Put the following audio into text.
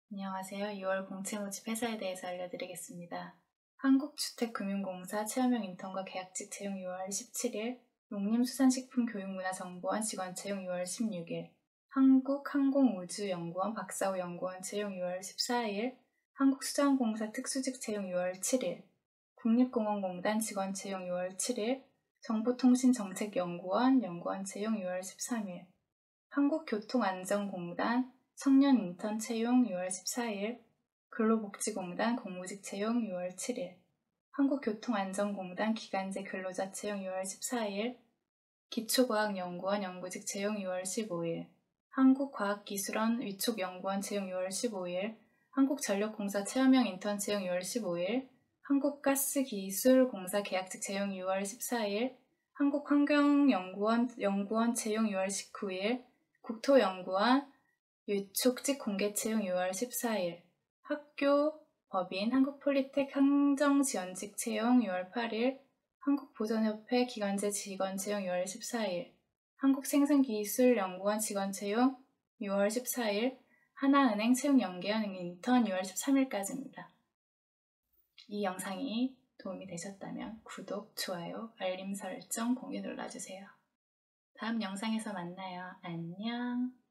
안녕하세요. 6월 공채 모집 회사에 대해서 알려드리겠습니다. 한국주택금융공사 채용형 인턴과 계약직 채용 6월 17일, 농림수산식품교육문화정보원 직원 채용 6월 16일, 한국항공우주연구원 박사후 연구원 채용 6월 14일, 한국수자원공사 특수직 채용 6월 7일, 국립공원공단 직원 채용 6월 7일, 정보통신정책연구원 연구원 채용 6월 13일, 한국교통안전공단 청년 인턴 채용 6월 14일, 근로복지공단 공무직 채용 6월 7일, 한국교통안전공단 기간제 근로자 채용 6월 14일, 기초과학연구원 연구직 채용 6월 15일, 한국과학기술원 위촉연구원 채용 6월 15일, 한국전력공사 체험형 인턴 채용 6월 15일, 한국가스기술공사 계약직 채용 6월 14일, 한국환경연구원 연구원 채용 6월 19일, 국토연구원 위촉직 공개 채용 6월 14일, 학교 법인 한국폴리텍 행정지원직 채용 6월 8일, 한국보전협회 기간제 직원 채용 6월 14일, 한국생산기술연구원 직원 채용 6월 14일, 하나은행 채용연계원 인턴 6월 13일까지입니다. 이 영상이 도움이 되셨다면 구독, 좋아요, 알림 설정, 공유 눌러주세요. 다음 영상에서 만나요. 안녕.